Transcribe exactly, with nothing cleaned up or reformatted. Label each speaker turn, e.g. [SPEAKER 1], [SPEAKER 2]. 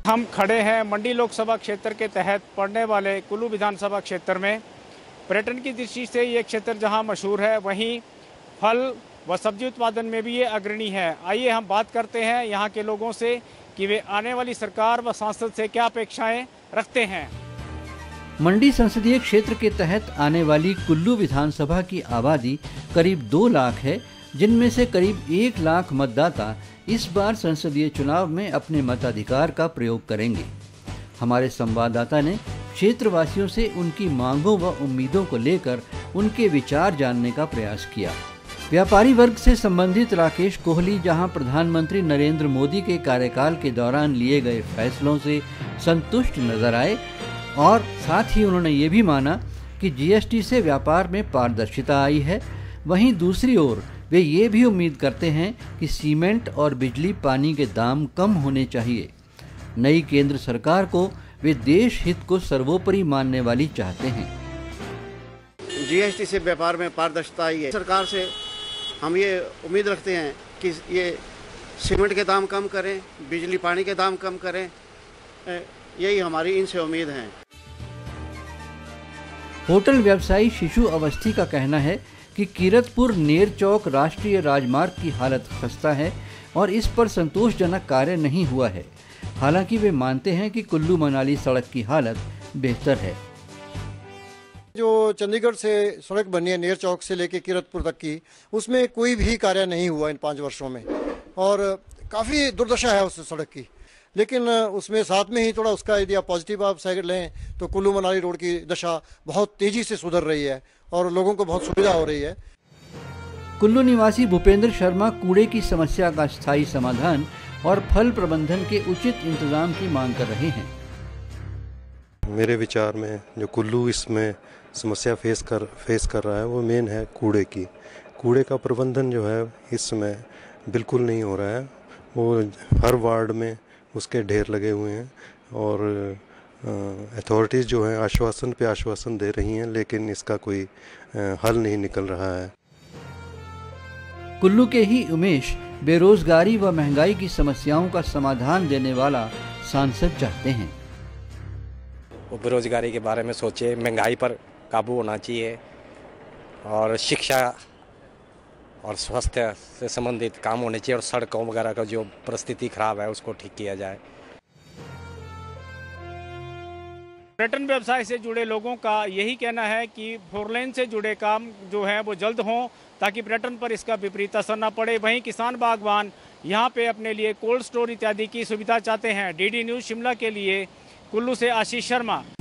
[SPEAKER 1] हम खड़े हैं मंडी लोकसभा क्षेत्र के तहत पड़ने वाले कुल्लू विधानसभा क्षेत्र में। पर्यटन की दृष्टि से ये क्षेत्र जहां मशहूर है, वहीं फल व सब्जी उत्पादन में भी ये अग्रणी है। आइए हम बात करते हैं यहाँ के लोगों से कि वे आने वाली सरकार व सांसद से क्या अपेक्षाएं रखते हैं।
[SPEAKER 2] मंडी संसदीय क्षेत्र के तहत आने वाली कुल्लू विधानसभा की आबादी करीब दो लाख है, जिनमें से करीब एक लाख मतदाता इस बार संसदीय चुनाव में अपने मताधिकार का प्रयोग करेंगे। हमारे संवाददाता ने क्षेत्रवासियों से उनकी मांगों व उम्मीदों को लेकर उनके विचार जानने का प्रयास किया। व्यापारी वर्ग से संबंधित राकेश कोहली जहां प्रधानमंत्री नरेंद्र मोदी के कार्यकाल के दौरान लिए गए फैसलों से संतुष्ट नजर आए और साथ ही उन्होंने ये भी माना कि जीएसटी से व्यापार में पारदर्शिता आई है। वहीं दूसरी ओर वे ये भी उम्मीद करते हैं कि सीमेंट और बिजली पानी के दाम कम होने चाहिए। नई केंद्र सरकार को वे देश हित को सर्वोपरि मानने वाली चाहते हैं।
[SPEAKER 3] जीएसटी से व्यापार में पारदर्शिता आई है। सरकार से हम ये उम्मीद रखते हैं कि ये सीमेंट के दाम कम करें, बिजली पानी के दाम कम करें, यही हमारी इनसे उम्मीद है।
[SPEAKER 2] होटल व्यवसायी शिशु अवस्थी का कहना है कि कीरतपुर नेर चौक राष्ट्रीय राजमार्ग की हालत खस्ता है और इस पर संतोषजनक कार्य नहीं हुआ है। हालांकि वे मानते हैं कि कुल्लू मनाली सड़क की हालत बेहतर है।
[SPEAKER 4] जो चंडीगढ़ से सड़क बनी है नेर चौक से लेकर कीरतपुर तक की, उसमें कोई भी कार्य नहीं हुआ इन पाँच वर्षों में और काफ़ी दुर्दशा है उस सड़क की। लेकिन उसमें साथ में ही थोड़ा उसका यदि आप पॉजिटिव आप साइड लें तो कुल्लू मनाली रोड की दशा बहुत तेजी से सुधर रही है और लोगों को बहुत सुविधा हो रही है।
[SPEAKER 2] कुल्लू निवासी भूपेंद्र शर्मा कूड़े की समस्या का स्थायी समाधान और फल प्रबंधन के उचित इंतजाम की मांग कर रहे हैं।
[SPEAKER 5] मेरे विचार में जो कुल्लू इसमें समस्या फेस कर फेस कर रहा है वो मेन है कूड़े की। कूड़े का प्रबंधन जो है इस समय बिल्कुल नहीं हो रहा है। वो हर वार्ड में उसके ढेर लगे हुए हैं और अथॉरिटीज़ जो है आश्वासन पे आश्वासन दे रही हैं, लेकिन इसका कोई हल नहीं निकल रहा है।
[SPEAKER 2] कुल्लू के ही उमेश बेरोजगारी व महंगाई की समस्याओं का समाधान देने वाला सांसद चाहते हैं।
[SPEAKER 6] वो बेरोजगारी के बारे में सोचे, महंगाई पर काबू होना चाहिए और शिक्षा और स्वास्थ्य से संबंधित काम होने चाहिए और सड़कों वगैरह का जो परिस्थिति खराब है उसको ठीक किया जाए।
[SPEAKER 1] पर्यटन व्यवसाय से जुड़े लोगों का यही कहना है कि फोर लेन से जुड़े काम जो है वो जल्द हों ताकि पर्यटन पर इसका विपरीत असर न पड़े। वहीं किसान बागवान यहाँ पे अपने लिए कोल्ड स्टोर इत्यादि की सुविधा चाहते हैं। डीडी न्यूज़ शिमला के लिए कुल्लू से आशीष शर्मा।